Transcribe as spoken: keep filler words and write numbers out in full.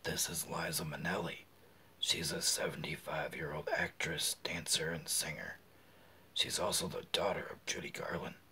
This is Liza Minnelli. She's a seventy-five-year-old actress, dancer, and singer. She's also the daughter of Judy Garland.